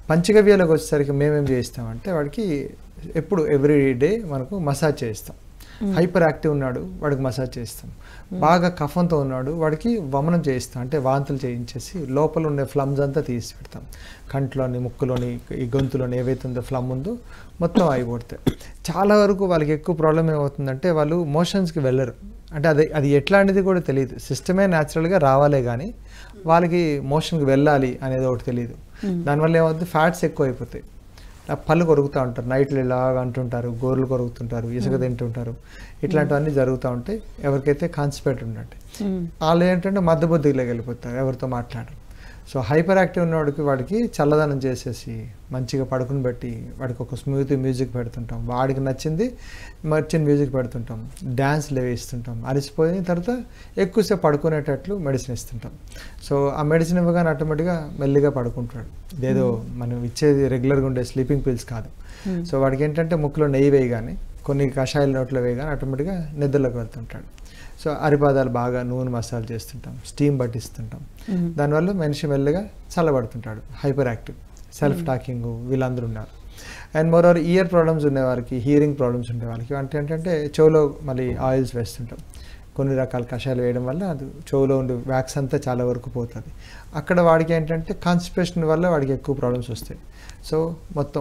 పంచగవ్యాలకు వచ్చేసరికి మేమేం చేయిస్తామంటే వాడికి ఎప్పుడు ఎవ్రీ డే మనకు మసాజ్ చేయిస్తాం. హైపర్ యాక్టివ్ ఉన్నాడు వాడికి మసాజ్ చేస్తాం. బాగా కఫంతో ఉన్నాడు వాడికి వమనం చేయిస్తాం, అంటే వాంతులు చేయించేసి లోపల ఉండే ఫ్లమ్స్ అంతా తీసి పెడతాం. కంట్లోని, ముక్కులోని, ఈ గొంతులోని ఏవైతే ఉందో ఫ్లమ్ ఉందో మొత్తం అయిపోతాయి. చాలా వరకు వాళ్ళకి ఎక్కువ ప్రాబ్లం ఏమవుతుందంటే వాళ్ళు మోషన్స్కి వెళ్ళరు. అంటే అది ఎట్లాంటిది కూడా తెలియదు. సిస్టమే న్యాచురల్గా రావాలే కానీ వాళ్ళకి మోషన్కి వెళ్ళాలి అనేది ఒకటి తెలియదు. దానివల్ల ఏమవుతుంది, ఫ్యాట్స్ ఎక్కువ అయిపోతాయి. పళ్ళు కొరుకుతూ ఉంటారు, నైట్లు ఇలాగా అంటుంటారు, గోర్లు కొరుకుతుంటారు, ఇసుక తింటుంటారు. ఇట్లాంటివన్నీ జరుగుతూ ఉంటాయి ఎవరికైతే కాన్స్టిపేట్ ఉన్నట్టు. వాళ్ళు ఏంటంటే మద్దబుద్ధిలోకి వెళ్ళిపోతారు, ఎవరితో మాట్లాడరు. సో హైపర్ యాక్టివ్ ఉన్నవాడికి వాడికి చల్లదనం చేసేసి మంచిగా పడుకుని పెట్టి వాడికి ఒక స్మూత్ మ్యూజిక్ పెడుతుంటాం, వాడికి నచ్చిన మ్యూజిక్ పెడుతుంటాం, డ్యాన్స్లు వేస్తుంటాం. అలసిపోయిన తర్వాత ఎక్కువసేపు పడుకునేటట్లు మెడిసిన్ ఇస్తుంటాం. సో ఆ మెడిసిన్ ఇవ్వగానే ఆటోమేటిక్గా మెల్లిగా పడుకుంటాడు. ఇదేదో మనం ఇచ్చేది రెగ్యులర్గా ఉండే స్లీపింగ్ పిల్స్ కాదు. సో వాడికి ఏంటంటే ముక్కులో నెయ్యి వేయగానే, కొన్ని కషాయాల నోట్లో వేయగానే ఆటోమేటిక్గా నిద్రలోకి వెళ్తుంటాడు. సో అరిపాదాలు బాగా నూనె మసాజ్ చేస్తుంటాం, స్టీమ్ పట్టిస్తుంటాం. దానివల్ల మనిషి మెల్లగా చల్లబడుతుంటాడు. హైపర్ యాక్టివ్, సెల్ఫ్ టాకింగ్ వీళ్ళందరూ ఉన్నారు. అండ్ మోరోవర్ ఇయర్ ప్రాబ్లమ్స్ ఉండేవారికి, హియరింగ్ ప్రాబ్లమ్స్ ఉండేవారికి అంటే ఏంటంటే చెవులో మళ్ళీ ఆయిల్స్ వేస్తుంటాం. కొన్ని రకాల కషాయాలు వేయడం వల్ల అది చెవులో ఉండే వ్యాక్స్ అంతా చాలా వరకు పోతుంది. అక్కడ వాడికి ఏంటంటే కాన్స్టిపేషన్ వల్ల వాడికి ఎక్కువ ప్రాబ్లమ్స్ వస్తాయి. సో మొత్తం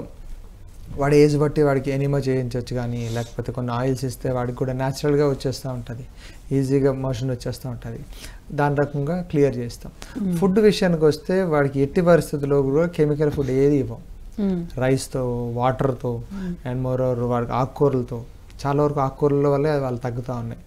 వాడి ఏజ్ బట్టి వాడికి ఎనిమా చేయించవచ్చు, కానీ లేకపోతే కొన్ని ఆయిల్స్ ఇస్తే వాడికి కూడా న్యాచురల్గా వచ్చేస్తూ ఉంటుంది, ఈజీగా మోషన్ వచ్చేస్తూ ఉంటుంది. దాని రకంగా క్లియర్ చేస్తాం. ఫుడ్ విషయానికి వస్తే వాడికి ఎట్టి పరిస్థితుల్లో కూడా కెమికల్ ఫుడ్ ఏది ఇవ్వం. రైస్తో, వాటర్తో అండ్ మోరోవర్ వాడికి ఆకుకూరలతో, చాలా వరకు ఆకుకూరల వల్లే వాళ్ళు తగ్గుతూ ఉన్నాయి.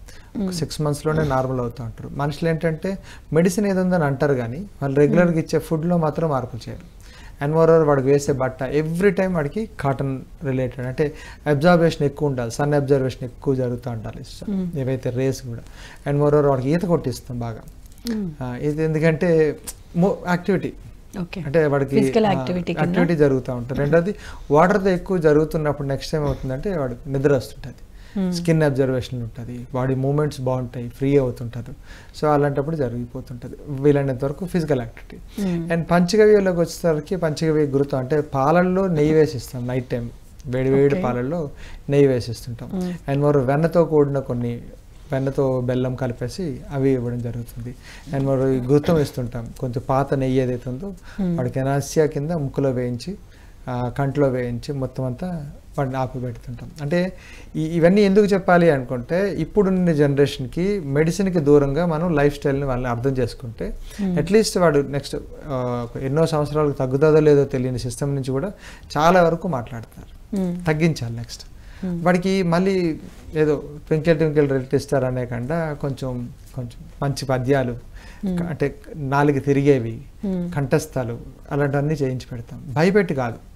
6 monthsలోనే నార్మల్ అవుతూ ఉంటారు. మనుషులు ఏంటంటే మెడిసిన్ ఏదుందని అంటారు కానీ వాళ్ళు రెగ్యులర్గా ఇచ్చే ఫుడ్లో మాత్రం మార్పులు చేయరు. అండ్ మోరోవర్ వాడికి వేసే బట్ట ఎవ్రీ టైం వాడికి కాటన్ రిలేటెడ్, అంటే అబ్జర్వేషన్ ఎక్కువ ఉండాలి, సన్ అబ్జర్వేషన్ ఎక్కువ జరుగుతూ ఉండాలి ఏవైతే రేస్ కూడా. అండ్ మోరోవర్ వాడికి ఈత కొట్టిస్తాం బాగా. ఇది ఎందుకంటే యాక్టివిటీ, అంటే వాడికి యాక్టివిటీ జరుగుతూ ఉంటుంది. రెండోది వాటర్తో ఎక్కువ జరుగుతున్నప్పుడు నెక్స్ట్ టైం అవుతుందంటే వాడికి నిద్ర వస్తుంటుంది, స్కిన్ అబ్జర్వేషన్ ఉంటుంది, బాడీ మూమెంట్స్ బాగుంటాయి, ఫ్రీ అవుతుంటారు. సో అలాంటప్పుడు జరిగిపోతుంటుంది. వీలైనంత వరకు ఫిజికల్ యాక్టివిటీ. అండ్ పంచగవ్యలోకి వచ్చేసరికి పంచగవ్య గుర్తు అంటే పాలల్లో నెయ్యి వేసిస్తాం. నైట్ టైం వేడి పాలల్లో నెయ్యి వేసిస్తుంటాం. అండ్ మరో వెన్నతో కూడిన కొన్ని, వెన్నతో బెల్లం కలిపేసి అవి ఇవ్వడం జరుగుతుంది. అండ్ మరో గుర్తం ఇస్తుంటాం, కొంచెం పాత నెయ్యి ఏదైతే ఉందో వాడికి ఎనాసియా కింద ముక్కులో వేయించి, కంట్లో వేయించి మొత్తం అంతా వాడిని ఆపి పెడుతుంటాం. అంటే ఇవన్నీ ఎందుకు చెప్పాలి అనుకుంటే ఇప్పుడున్న జనరేషన్కి మెడిసిన్కి దూరంగా మనం లైఫ్ స్టైల్ని వాళ్ళని అర్థం చేసుకుంటే అట్లీస్ట్ వాడు నెక్స్ట్ ఎన్నో సంవత్సరాలకు తగ్గుతుందో లేదో తెలియని సిస్టమ్ నుంచి కూడా చాలా వరకు మాట్లాడతారు. తగ్గించాలి నెక్స్ట్. వాడికి మళ్ళీ ఏదో ట్వింకిల్ ట్వింకిల్ లిటిల్ స్టార్ అనే కన్నా కొంచెం మంచి పద్యాలు, అంటే నాలుగు తిరిగేవి, కంఠస్థాలు అలాంటివన్నీ చేయించి పెడతాం. భయపెట్టి కాదు,